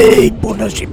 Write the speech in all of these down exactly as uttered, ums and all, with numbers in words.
Hei, bună și...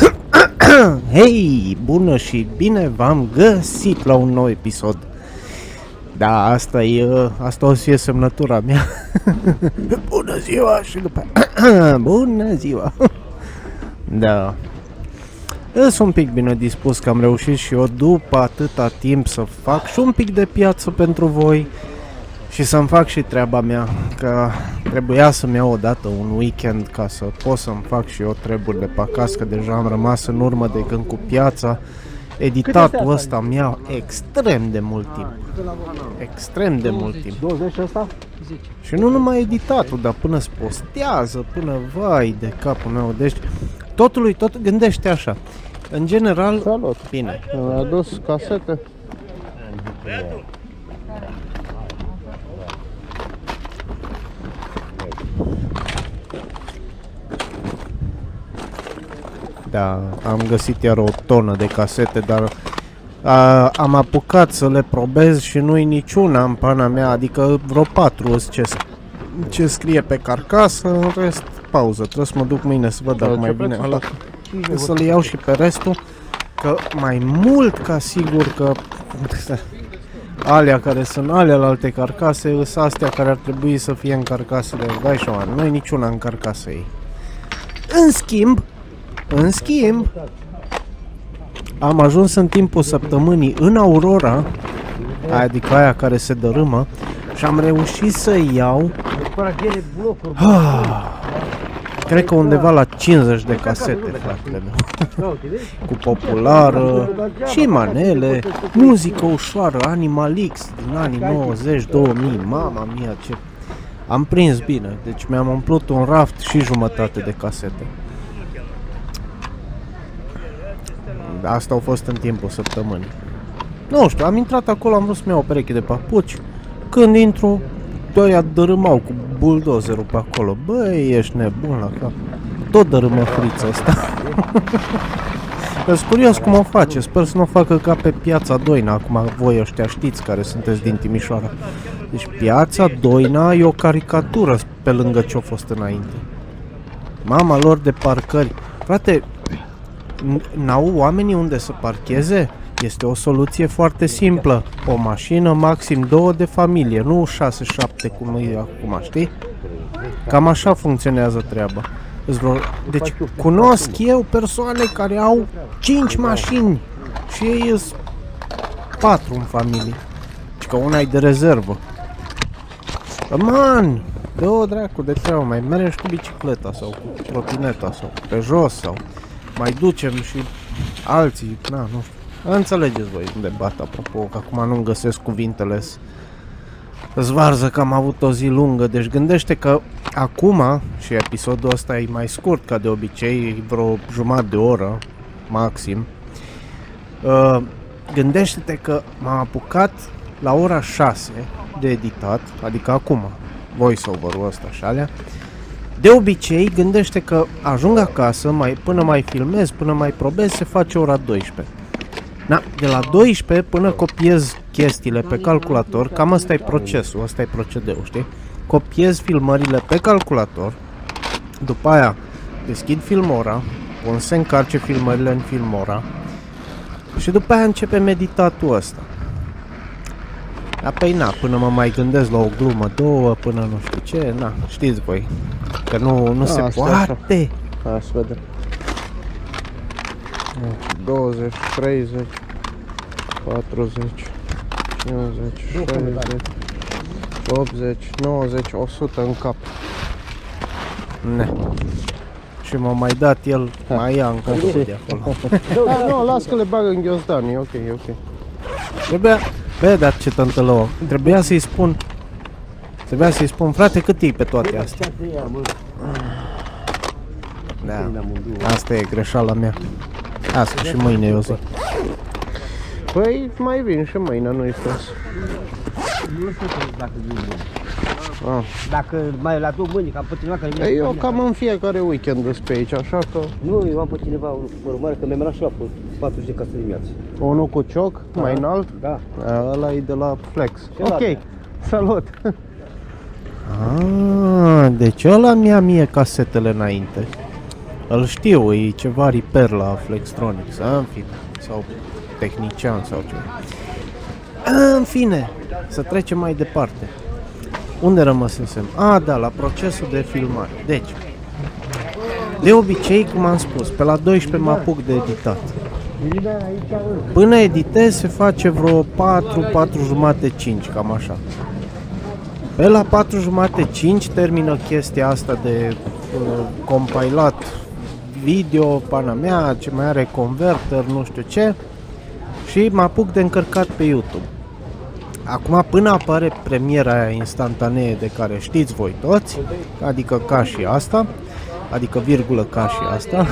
Hei, bună și bine v-am găsit la un nou episod. Da, asta e, asta o să fie semnătura mea. Bună ziua și după... Bună ziua. Da. Sunt un pic bine dispus că am reușit și eu după atâta timp să fac și un pic de piață pentru voi. Și să-mi fac și treaba mea, că trebuia să-mi iau odată un weekend ca să pot să-mi fac și eu treburi de pe acasă, că deja am rămas în urmă de când cu piața. Editatul ăsta mi-a extrem de mult timp. Extrem de mult timp. douăzeci ăsta? Și nu numai editatul, dar până se postează, până vai de capul meu. Deci totului tot gândește așa. În general, salut. Bine. Mi-a adus casete. Da, am găsit iar o tonă de casete, dar a, am apucat să le probez și nu-i niciuna în pana mea, adică vreo patru ce, ce scrie pe carcasă, în rest pauză, trebuie să mă duc mâine să văd dacă mai bine ăla, să le iau și pe restul, că mai mult ca sigur că alea care sunt alea la alte carcase, sunt astea care ar trebui să fie în carcasele, dai șoan, nu-i niciuna în carcasă ei. În schimb, În schimb, am ajuns în timpul săptămânii în Aurora, adică aia care se dărâmă, și am reușit să iau, ah, cred că undeva la cincizeci de casete, fratele meu, cu populară și manele, muzică ușoară, Animal X din anii nouăzeci două mii, mama mia ce... Am prins bine, deci mi-am umplut un raft și jumătate de casete. Asta au fost în timpul săptămânii. Nu știu, am intrat acolo, am vrut să-mi iau o pereche de papuci. Când intru, doi dărâmau cu buldozerul pe acolo. Băi, ești nebun la cap. Tot dărâmă frița asta. Sunt curios cum o face. Sper să nu o facă ca pe Piața Doina. Acum voi ăștia știți care sunteți din Timișoara. Deci Piața Doina e o caricatură pe lângă ce-a fost înainte. Mama lor de parcări. Frate, n-au oamenii unde să parcheze? Este o soluție foarte simplă. O mașină, maxim două de familie, nu șase șapte cum e acum, știi? Cam așa funcționează treaba. Deci cunosc eu persoane care au cinci mașini și ei sunt patru în familie. Și că una e de rezervă. Man, dă-o dracu de treabă, mai mergi cu bicicleta sau cu trotineta sau pe jos sau... Mai ducem și alții, na, nu știu. Înțelegeți voi unde bat, apropo, că acum nu-mi găsesc cuvintele. Zvarză că am avut o zi lungă, deci gândește că acum, și episodul ăsta e mai scurt ca de obicei, vreo jumătate de oră, maxim. Uh, gândește-te că m-am apucat la ora șase de editat, adică acum, voice-over-ul ăsta și alea. De obicei, gândește că ajung acasă, mai, până mai filmez, până mai probez, se face ora douăsprezece. Na, de la douăsprezece până copiez chestiile pe calculator, cam ăsta e procesul, ăsta e procedeul, știi? Copiez filmările pe calculator, după aia deschid Filmora, pun să încarce filmările în Filmora și după aia începe meditatul ăsta. Apoi na, până mă mai gândesc la o glumă, două, până nu știu ce, na, știți voi, că nu, nu se poate. Hai să vedem. douăzeci, treizeci, patruzeci, cincizeci, șaizeci, optzeci, nouăzeci, o sută în cap. Ne. Și m-a mai dat el, ha. Mai ia încă de acolo. Da, nu, las că le bag în ghiozdan, e ok, e ok. Trebuia... Bă, dar ce tântălău, trebuia să-i spun, trebuia să-i spun, frate, cât e pe toate astea? Da, asta e greșeala mea. Asta și mâine eu zic. Păi, mai vin și mâine, nu-i stres. Nu știu dacă vin mâine. Ah. Dacă mai la tu mâine, că am pe cineva care vine. Eu cam în fiecare weekend sunt pe aici, așa că... Nu, eu am pe cineva, mă mare, că mi-am luat și la patruzeci de casă dimineață. Unul cu cioc, da. Mai înalt? Da. Ăla e de la Flex. Ce ok, la salut! Ah, deci ăla mi-a mie casetele înainte. Îl știu, e ceva repair la Flextronics, în fine, sau tehnician sau ceva. În fine, să trecem mai departe. Unde rămăsesem? A, da, la procesul de filmare. Deci, de obicei, cum am spus, pe la doisprezece mă apuc de editat. Până editez se face vreo patru, patru jumate, cinci, cam așa. Pe la patru jumate, cinci termină chestia asta de uh, compilat video, pana mea, ce mai are converter, nu știu ce. Și mă apuc de încărcat pe YouTube. Acum, până apare premiera aia instantanee de care știți voi toți, adică ca și asta, adică virgulă ca și asta,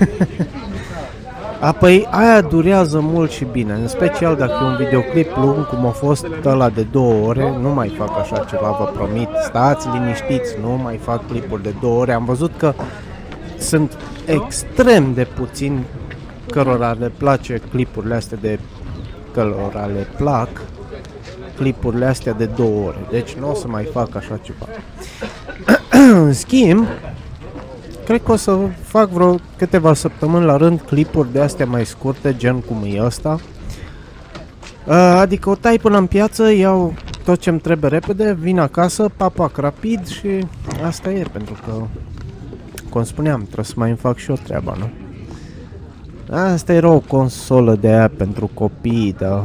apoi aia durează mult și bine, în special dacă e un videoclip lung, cum a fost ăla de două ore, nu mai fac așa ceva, vă promit, stați liniștiți, nu mai fac clipuri de două ore, am văzut că sunt extrem de puțini cărora le place clipurile astea de, cărora le plac, clipurile astea de două ore, deci nu o să mai fac așa ceva. În schimb, cred că o să fac vreo câteva săptămâni la rând clipuri de astea mai scurte, gen cum e ăsta. Adică o tai până în piață, iau tot ce-mi trebuie repede, vin acasă, papac rapid și asta e, pentru că, cum spuneam, trebuie să mai îmi fac și o treaba, nu? Asta era o consolă de aia pentru copii, dar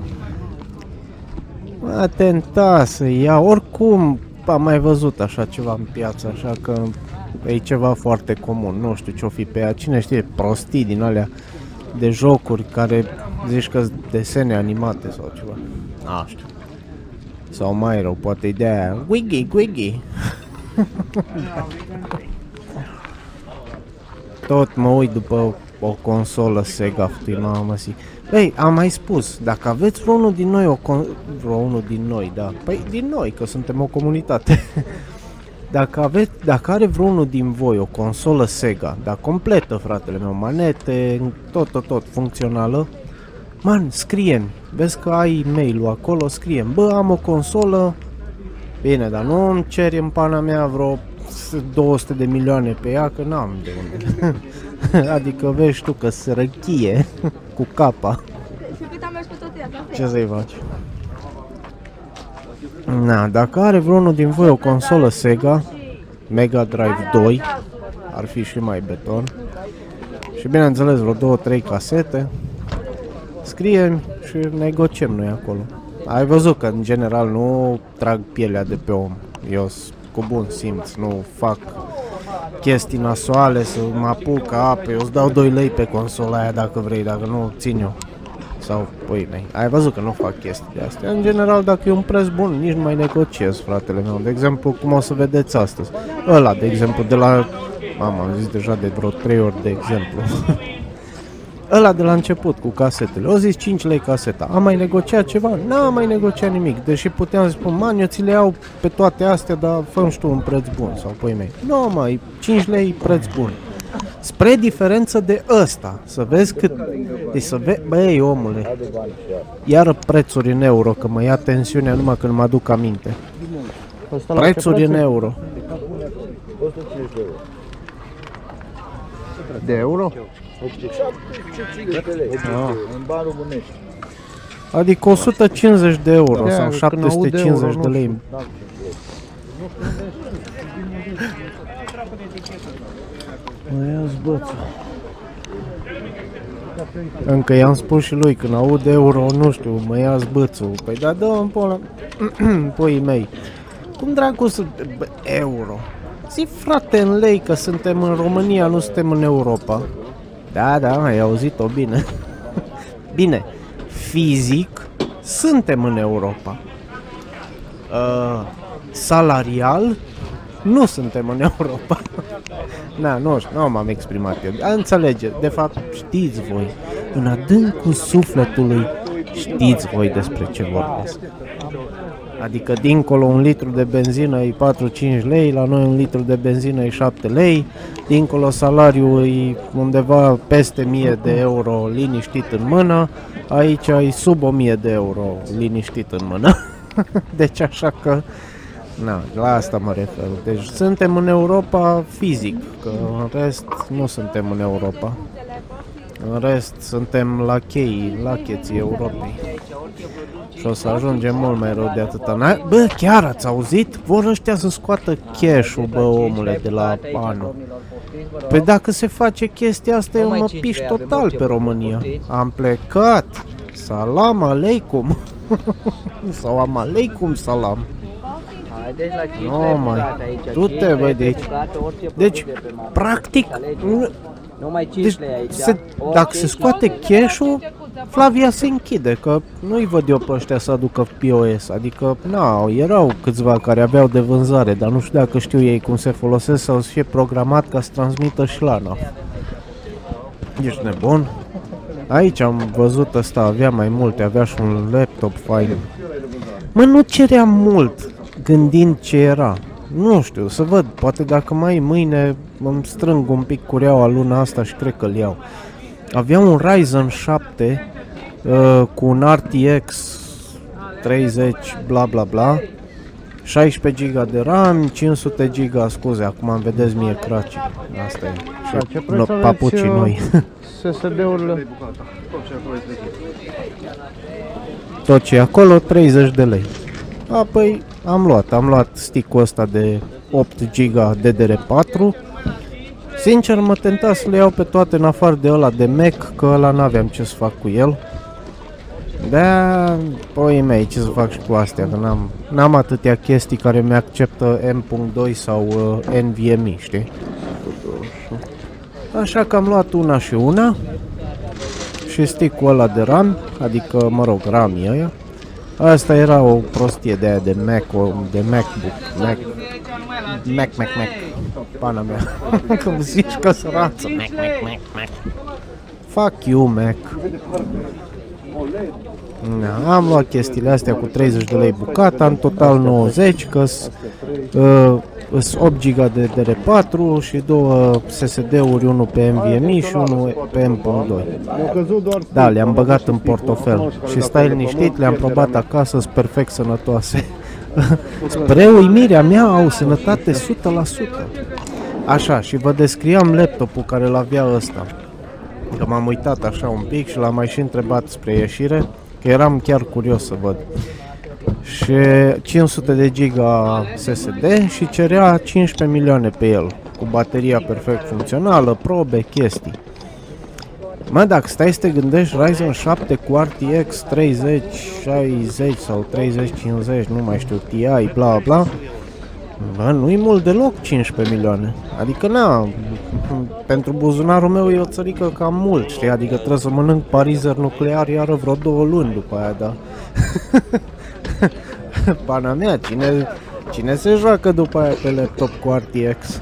a tenta să iau, oricum am mai văzut așa ceva în piață, așa că e ceva foarte comun, nu știu ce-o fi pe ea, cine știe, prostii din alea de jocuri care zici că desene animate sau ceva, nu știu, sau mai rău, poate de aia, Wiggy, Wiggy. Tot mă uit după o consolă Sega, mamă, si. Ei, am mai spus, dacă aveți vreunul din noi, o con vreunul din noi, da, păi din noi, că suntem o comunitate. Dacă aveți, dacă are vreunul din voi o consolă Sega, dar completă, fratele meu, manete, tot, tot, tot, funcțională, man, scrie-mi, vezi că ai e-mail-ul acolo, scrie-mi, bă, am o consolă, bine, dar nu îmi ceri în pana mea vreo două sute de milioane pe ea, că n-am de unde. Adică vezi tu că sărăchie cu capa. Ce să-i faci? Na, dacă are vreunul din voi o consolă Sega, Mega Drive doi, ar fi și mai beton, și bineînțeles vreo două trei casete, scrie-mi și negociem noi acolo. Ai văzut că în general nu trag pielea de pe om, eu cu bun simț, nu fac chestii nasoale să mă apuc, apă, eu îți dau doi lei pe consola aia dacă vrei, dacă nu țin eu. Sau, păi, mei, ai văzut că nu fac chestii de astea. În general, dacă e un preț bun, nici nu mai negociez, fratele meu. De exemplu, cum o să vedeți astăzi. Ăla, de exemplu, de la... Mama, am zis deja de vreo trei ori de exemplu. Ăla de la început cu casetele. O zis cinci lei caseta. Am mai negociat ceva? N-am mai negociat nimic. Deși puteam să spun, man, eu ți le iau pe toate astea, dar fă-mi și tu un preț bun. Sau, păi mei, nu mai, cinci lei preț bun. Spre diferență de ăsta, să vezi cât, deci să vezi, băi omule, iară prețuri în euro, că mă ia tensiunea numai când mă aduc aminte. Prețuri în euro. De euro? Ah. Adică o sută cincizeci de euro sau șapte sute cincizeci de lei. Mă ia-ți bățul. Încă i-am spus și lui, când aud euro, nu știu, mă ia-ți bățul. Păi da, dă-mi pola, puii mei. Cum dracu să... Bă, euro? Zi frate în lei că suntem în România, nu suntem în Europa. Da, da, ai auzit-o bine. Bine, fizic suntem în Europa. Uh, salarial nu suntem în Europa. Na, nu știu, nu m-am exprimat eu. Înțelegeți, de fapt știți voi, în adâncul sufletului știți voi despre ce vorbesc. Adică dincolo un litru de benzină e patru-cinci lei, la noi un litru de benzină e șapte lei, dincolo salariul e undeva peste o mie de euro liniștit în mână, aici e sub o mie de euro liniștit în mână. Deci așa că Na, la asta mă refer. Deci suntem în Europa fizic, că în rest nu suntem în Europa. În rest suntem la cheii, la cheții Europei. Și o să ajungem mult mai rău de atâta. Bă, chiar ați auzit? Vor ăștia să scoată cash-ul, bă, omule, de la anul. Păi dacă se face chestia asta, eu mă piș total pe România. Am plecat. Salam aleikum. Sau am aleikum salam. Nu mai, du-te, băi, de aici. Deci, practic, deci, se, dacă se scoate cash-ul, Flavia se închide, că nu-i văd eu pe ăștia să aducă P O S, adică, na, erau câțiva care aveau de vânzare, dar nu știu dacă știu ei cum se folosesc sau să fie programat ca să transmită și la N A F. Ești nebun? Aici am văzut ăsta, avea mai multe, avea și un laptop fain. Mă, nu ceream mult, gândind ce era. Nu știu, să văd, poate dacă mai mâine îmi strâng un pic cureaua luna asta și cred că-l iau. Avea un Ryzen șapte uh, cu un R T X treizeci bla bla bla, șaisprezece giga de RAM, cinci sute giga, scuze, acum îmi vedeți mie craci. Asta e. Și no, papucii noi. S S D-urile. Tot ce e acolo, treizeci de lei. A, păi am luat, am luat stick-ul ăsta de opt giga D D R patru. Sincer, mă tenta să le iau pe toate în afară de ăla de Mac, că ăla n-aveam ce să fac cu el. Da, păi mei, ce să fac și cu astea, că n-am n-am atâtea chestii care mi-acceptă M doi sau uh, N V M e, știi? Așa că am luat una și una. Și stick-ul ăla de RAM, adică, mă rog, RAM-ii ăia. Asta era o prostie de aia de Mac, de MacBook, Mac, Mac, Mac, Mac, pana mea, cum zici că sărață, Mac, Mac, Mac, Mac, fuck you, Mac. Na, am luat chestiile astea cu treizeci de lei bucata, în total nouăzeci, că-s uh, opt giga de D D R patru și două S S D-uri, unul pe N V M e și unul pe M doi. Da, le-am băgat în portofel și stai liniștit, le-am probat acasă, sunt perfect sănătoase. Spre uimirea mea au sănătate o sută la sută. Așa, și vă descriam laptopul care l-avea ăsta. Că m-am uitat așa un pic și l-am mai și întrebat spre ieșire, că eram chiar curios să văd. Și cinci sute de giga S S D și cerea cincisprezece milioane pe el, cu bateria perfect funcțională, probe, chestii. Mă, dacă stai să te gândești, Ryzen șapte cu R T X treizeci șaizeci sau treizeci cincizeci, nu mai știu, Ti, bla bla, bă, nu-i mult deloc cincisprezece milioane. Adică, na, pentru buzunarul meu e o țărică cam mult, știi? Adică trebuie să mănânc parizer nuclear iară vreo două luni după aia, da? Pana mea, cine, cine se joacă după aia pe laptop cu R T X?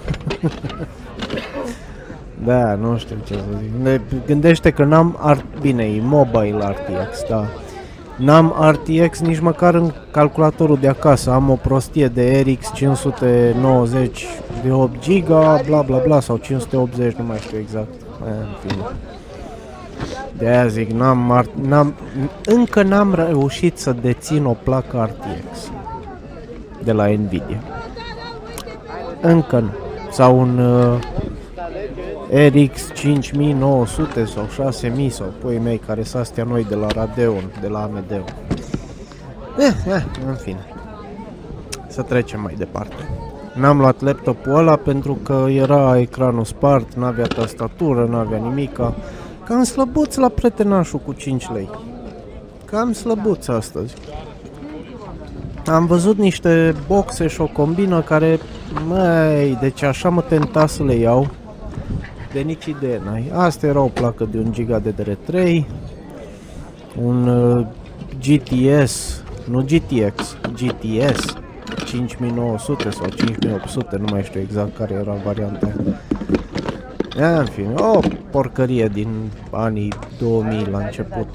Da, nu știu ce să zic. Ne gândește că n-am R... Bine, e mobile R T X, da. N-am R T X nici măcar în calculatorul de acasă. Am o prostie de R X cinci sute nouăzeci de opt giga, bla bla bla, sau cinci sute optzeci, nu mai știu exact. E, în fine. De aia zic, n-am, n-am, încă n-am reușit să dețin o placă R T X de la Nvidia. Încă nu. Sau un uh, R X cinci mii nouă sute sau șase mii sau puii mei care sunt astea noi de la Radeon, de la A M D. Eh, eh, în fine. Să trecem mai departe. N-am luat laptopul ăla pentru că era ecranul spart, n-avea tastatură, n-avea nimica. Cam slăbuț la prietenașul cu cinci lei. Cam slăbuț astăzi. Am văzut niște boxe și o combină care, măi, deci așa mă tenta să le iau. De nici idee n-ai. Asta era o placă de un giga D D R trei, un uh, G T S, nu G T X, G T S cinci mii nouă sute sau cinci mii opt sute, nu mai știu exact care era varianta. În fine, o porcărie din anii două mii la început.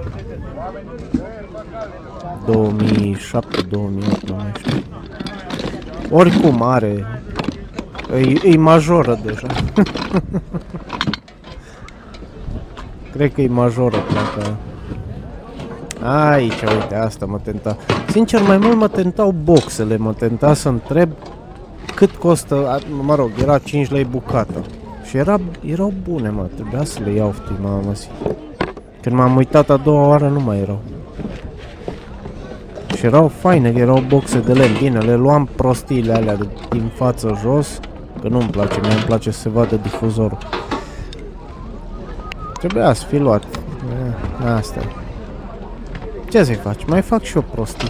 două mii șapte două mii opt, nu mai știu. Oricum are, e, e majoră deja. Cred că e majoră placa. Aici, uite, asta mă tenta. Sincer, mai mult mă tentau boxele, mă tenta să întreb cât costă, mă rog, era cinci lei bucata. Și era, erau bune, mă, trebuia să le iau, știi, mă, când m-am uitat a doua oară, nu mai erau. Și erau faine, erau boxe de lemn. Bine, le luam prostiile alea de, din față jos, că nu-mi place, mie îmi place să se vadă difuzorul. Trebuia să fi luat. E, asta e. Ce să-i faci? Mai fac și eu prostii.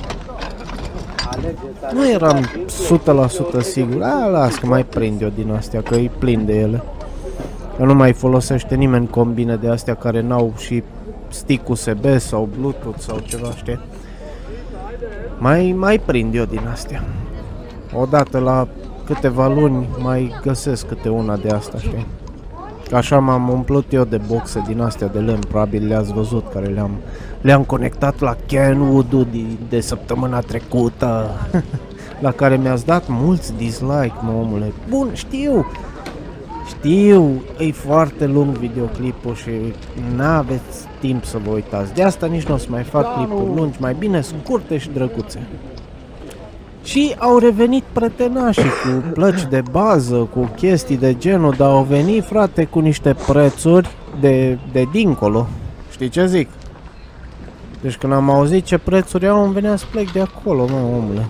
Nu eram o sută la sută sigur. A, las că mai prind eu din astea, că e plin de ele. Că nu mai folosește nimeni combine de astea care n-au și stick U S B sau Bluetooth sau ceva, știi? Mai, mai prind eu din astea. Odată la câteva luni mai găsesc câte una de asta, știi? Așa m-am umplut eu de boxe din astea de lemn, probabil le-ați văzut, care le-am le-am conectat la Kenwood-ul de, de săptămâna trecută, la care mi-ați dat mulți dislike, mă, omule. Bun, știu, știu, e foarte lung videoclipul și n-aveți timp să vă uitați. De asta nici nu o să mai fac clipuri lungi, mai bine scurte și drăguțe. Și au revenit pretenașii cu plăci de bază, cu chestii de genul, dar au venit, frate, cu niște prețuri de, de dincolo. Știi ce zic? Deci când am auzit ce prețuri au, îmi venea să plec de acolo, mă, omule.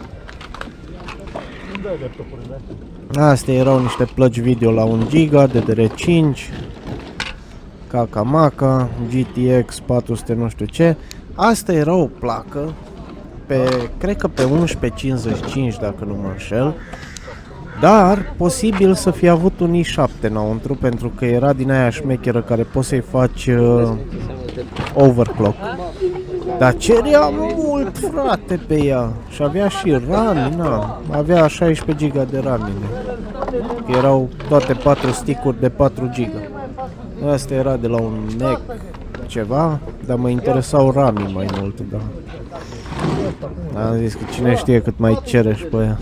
Astea erau niște plăci video la un giga, D D R cinci, Caca-Maca, G T X patru sute nu știu ce. Asta era o placă, pe, cred că pe unsprezece cincizeci și cinci dacă nu mă înșel, dar posibil să fi avut un i șapte înăuntru, pentru că era din aia șmecheră care poți să-i faci uh, overclock. Dar cerea mult, frate, pe ea. Și avea și RAM, na. Avea șaisprezece giga de RAM. Erau toate patru stick-uri de patru giga. Asta era de la un Mac ceva, dar mă interesau RAM mai mult, da. Am zis că cine știe cât mai cere și pe ea.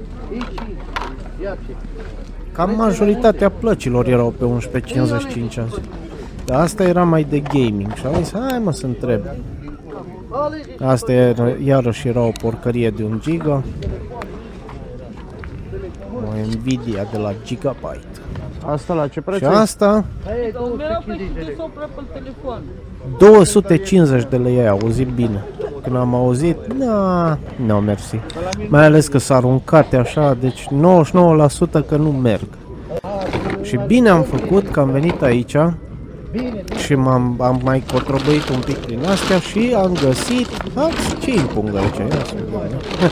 Cam majoritatea plăcilor erau pe unsprezece cincizeci și cinci azi. Dar asta era mai de gaming și am zis, hai mă să întreb. Asta era, iarăși era o porcărie de un giga. O Nvidia de la Gigabyte. Asta la ce preț? Și asta două sute cincizeci de lei, ai auzit bine. Când am auzit, na, nu, mersi. Mai ales că s-a aruncat așa, deci nouăzeci și nouă la sută că nu merg. Și bine am făcut că am venit aici și m-am am mai cotrobăit un pic prin astea și am găsit, ați, ce impung aici? Ia să vedem.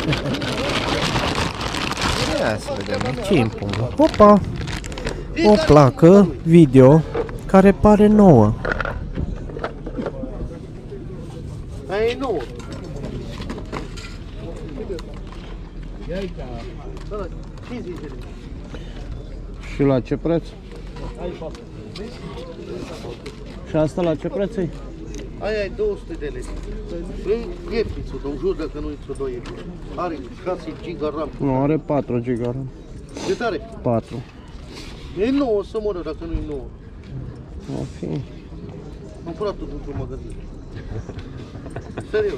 Ia să vedem, ce impung? Opa! O placă video care pare nouă. Aia e nouă. Și la ce preț? Și asta la ce preț e? Aia e două sute de lei. E ieftin să o dau, jur dacă nu e să o dau ieftin. Are șase giga RAM. Nu, are patru giga RAM. De tare? patru. E nouă, să moră dacă nu e nouă. O fi. Am curat-o într-un magazin. Serios.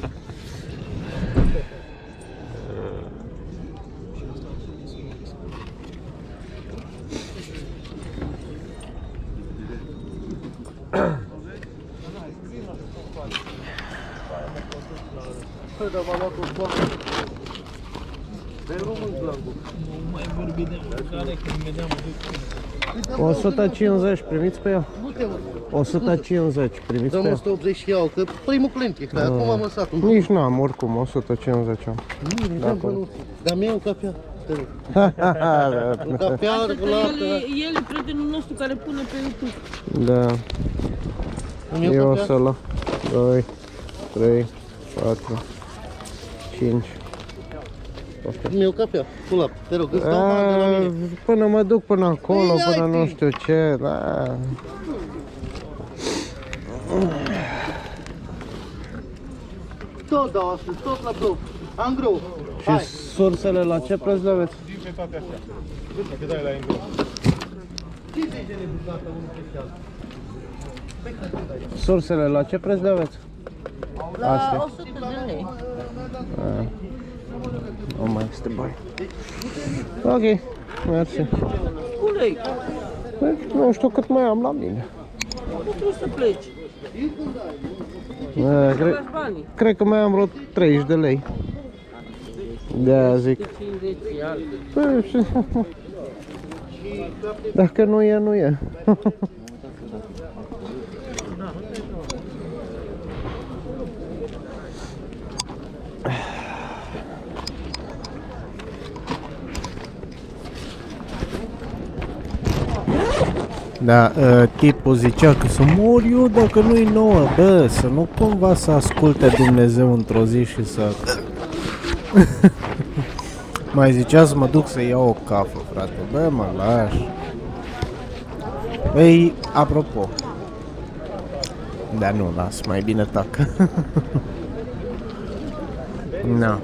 Păi, dar v-am luat o scoară. De român glangul. Nu mai vorbi de mâncare, când vedeam o sută cincizeci, primiți pe ea? Nu te urc. o sută cincizeci, primiți pe Dăm ea? o sută optzeci și iau, că primul client e, că acum am lăsat un... Nici n-am, oricum, o sută cincizeci am. Nu, dăm pe nu. Dar mi-e o cafea, te rog. O cafea, Asta că lapte. el, e- el e prietenul nostru care pune pe YouTube. Da, Îmi iau eu o cafea? să la doi, trei, patru, cinci. Mi iau cafea, cu lapte, te rog, îți dau bani de la A, mine. Până mă duc până acolo, Păi, până hai, nu fi. știu ce, da. Tot dau astăzi, tot la bloc. Am greu. Și sursele la ce preț le aveți? cincizeci de lei bucata, unul special. Sursele la ce preț le aveți? La Astea. o sută de lei. Ah. Nu mai este bani. Ok, mersi. Culei, Păi, nu știu cât mai am la mine. nu trebuie să pleci. Uh, cre Faci banii. cred că mai am vreo treizeci de lei. De-aia zic. cincizeci alte. Păi, și... Dacă nu e, nu e. Da, uh, tipul zicea că să mor eu dacă nu-i nouă, bă, să nu cumva să asculte Dumnezeu într-o zi și să... Mai zicea să mă duc să iau o cafă, frate, bă, mă lași. Băi, apropo. Da, nu, las, mai bine tac. Na.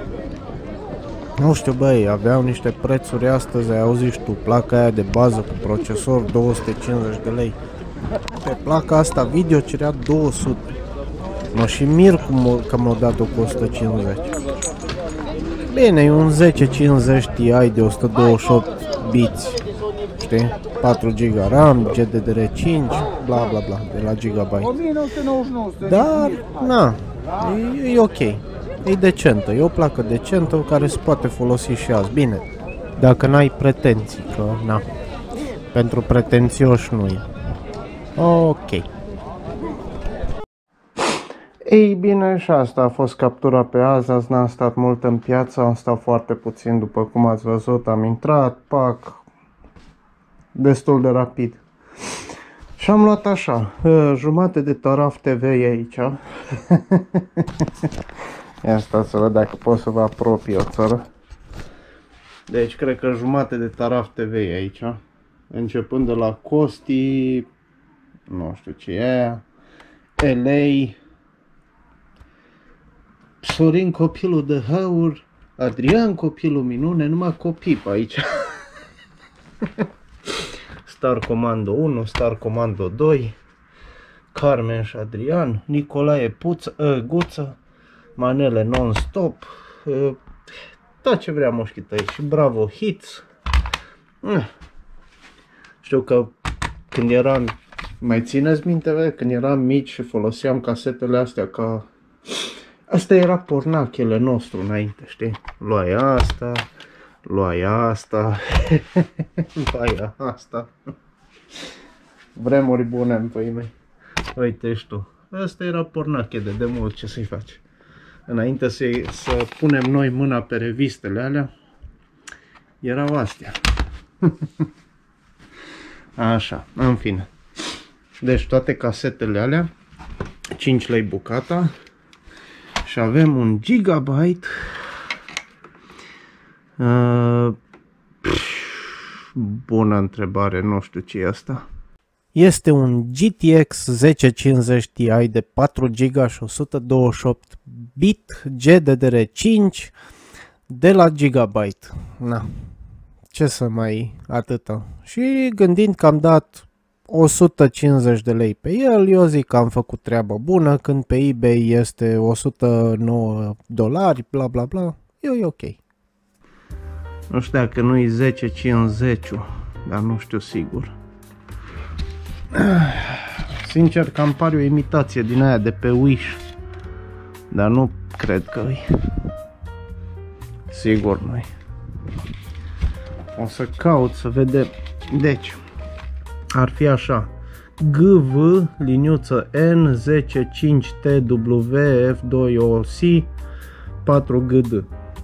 Nu știu, băi, aveau niște prețuri astăzi, ai auzit și tu, placa aia de bază cu procesor două sute cincizeci de lei. Pe placa asta video cerea două sute. Mă și mir cum că m-au dat-o cu o sută cincizeci. Bine, e un zece cincizeci Ti de o sută douăzeci și opt biți, știi? patru giga RAM, G D D R cinci, bla bla bla, de la Gigabyte. Dar, na, e, e ok. E decentă, e o placă decentă care se poate folosi și azi. Bine, dacă n-ai pretenții, că na, pentru pretențioși nu e. Ok. Ei bine, și asta a fost captura pe azi. Azi n-am stat mult în piață, am stat foarte puțin, după cum ați văzut. Am intrat, pac, destul de rapid. Și am luat așa, jumate de taraf T V aici. Ia stați să văd dacă pot să vă apropii o țară. Deci cred că jumate de taraf T V aici. Începând de la Costi, nu știu ce e aia, L A, Sorin copilul de Haur, Adrian copilul minune, numai copii pe aici. Star Commando unu, Star Commando doi, Carmen și Adrian, Nicolae Puță, uh, Guță, manele non-stop, uh, tot ce vrea moșchii tăi, și Bravo Hits. Uh. Știu că când eram, mai țineți minte, vede, când eram mici și foloseam casetele astea ca... Asta era pornachele nostru înainte, știi? Luai asta, luai asta, luai asta. Vremuri bune, păi mei. Uite și tu. Asta era pornache de demult, ce să-i faci? Înainte să, să punem noi mâna pe revistele alea, erau astea. Așa, în fine. Deci toate casetele alea, cinci lei bucata. Și avem un Gigabyte. Uh, bună întrebare, nu știu ce e asta. Este un G T X zece cincizeci Ti de patru giga și o sută douăzeci și opt bit G D D R cinci de la Gigabyte. Na, ce să mai atâta. Și gândind că am dat o sută cincizeci de lei pe el, eu zic că am făcut treabă bună, când pe eBay este o sută nouă dolari, bla bla bla, eu e ok. Nu știu dacă nu e zece cincizeci, dar nu știu sigur. Sincer că îmi pare o imitație din aia de pe Wish, dar nu cred că e. Sigur nu e. O să caut să vedem. Deci ar fi așa: G V liniuță N zece cinci T W F doi O C patru G D.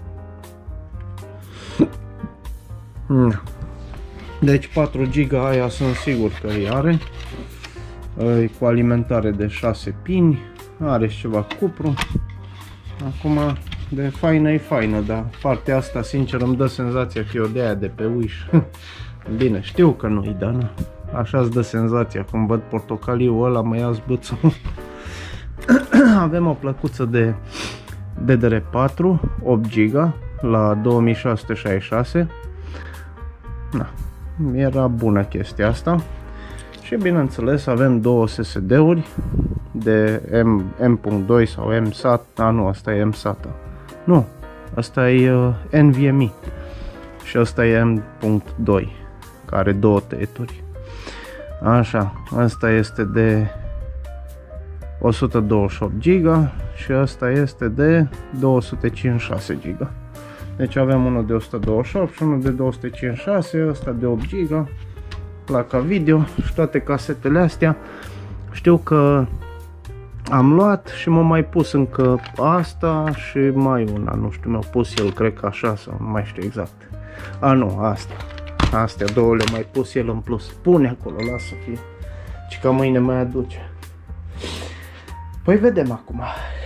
Deci patru giga aia sunt sigur că îi are. E cu alimentare de șase pini. Are și ceva cupru. Acum de faină e faină, dar partea asta sincer îmi dă senzația că e o de aia de pe Wish. Bine, știu că nu-i, dar nu. Așa îți dă senzația, când văd portocaliul ăla mă ia zbâțul. Avem o plăcuță de D D R patru, opt giga, la două mii șase sute șaizeci și șase. Na, era bună chestia asta. Și Și bineînțeles avem două S S D-uri de M punct doi sau M SATA, nu, asta e M SATA. Nu, asta e uh, N V M e și asta e M punct doi, care are două tăieturi. Așa, asta este de o sută douăzeci și opt giga și asta este de două sute cincizeci și șase giga. Deci avem unul de o sută douăzeci și opt și unul de două sute cincizeci și șase, ăsta de opt giga, placa video și toate casetele astea. Știu că am luat și m-am mai pus încă asta și mai una, nu știu, mi-au pus el, cred că așa sau nu mai știu exact. A, nu, asta. Astea două le mai pus el în plus. Pune acolo, lasă să fie. Și ca mâine mai aduce. Păi vedem acum.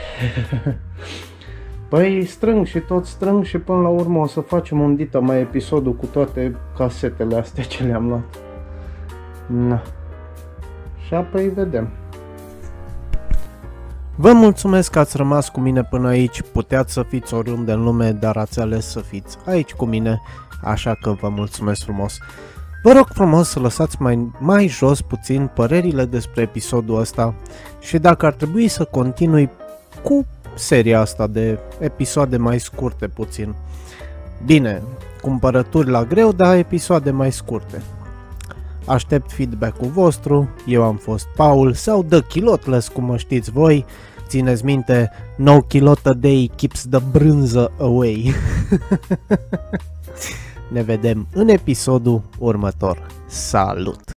Păi strâng și tot strâng și până la urmă o să facem un dita mai episodul cu toate casetele astea ce le-am luat. Na. Și apoi vedem. Vă mulțumesc că ați rămas cu mine până aici. Puteați să fiți oriunde în lume, dar ați ales să fiți aici cu mine, așa că vă mulțumesc frumos. Vă rog frumos să lăsați mai, mai jos puțin părerile despre episodul ăsta și dacă ar trebui să continui cu seria asta de episoade mai scurte puțin. Bine, cumpărături la greu, dar episoade mai scurte. Aștept feedback-ul vostru, eu am fost Paul sau The Kilotless, cum mă știți voi. Țineți minte, no kilot a day keeps the brânză away. Ne vedem în episodul următor. Salut!